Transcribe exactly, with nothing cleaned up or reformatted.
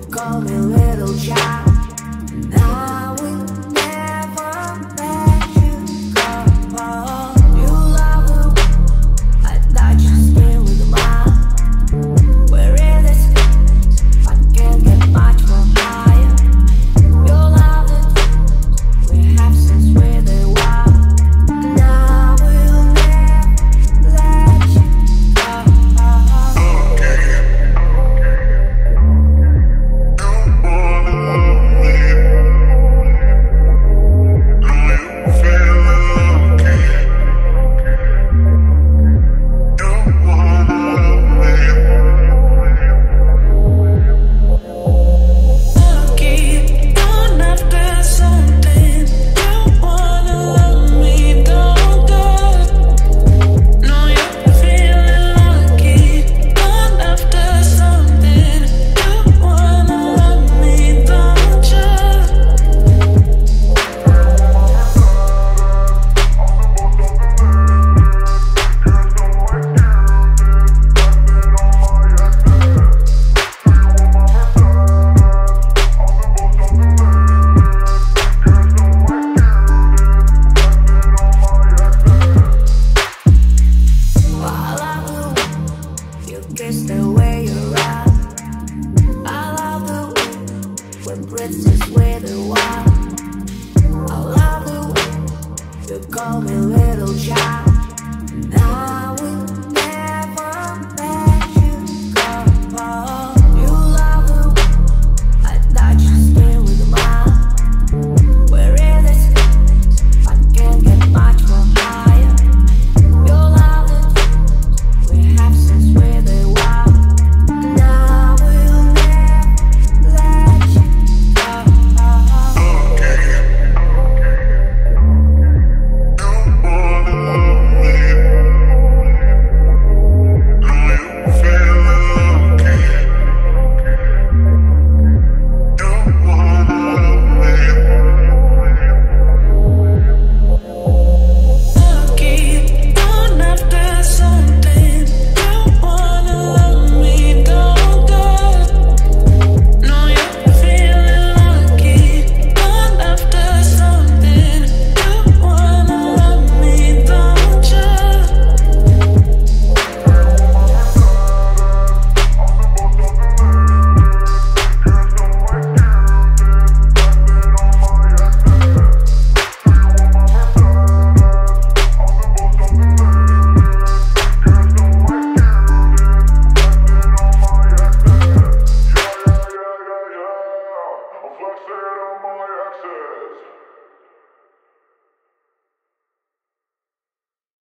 call me little child. I will never let you go. You love the way I touch your skin with mine. We're in this, I can't get much more higher. You love the things we have since we're the wild. And I will never let you go. Kiss the way you're out. I love the way when breaths just with the wild. I love the way you call me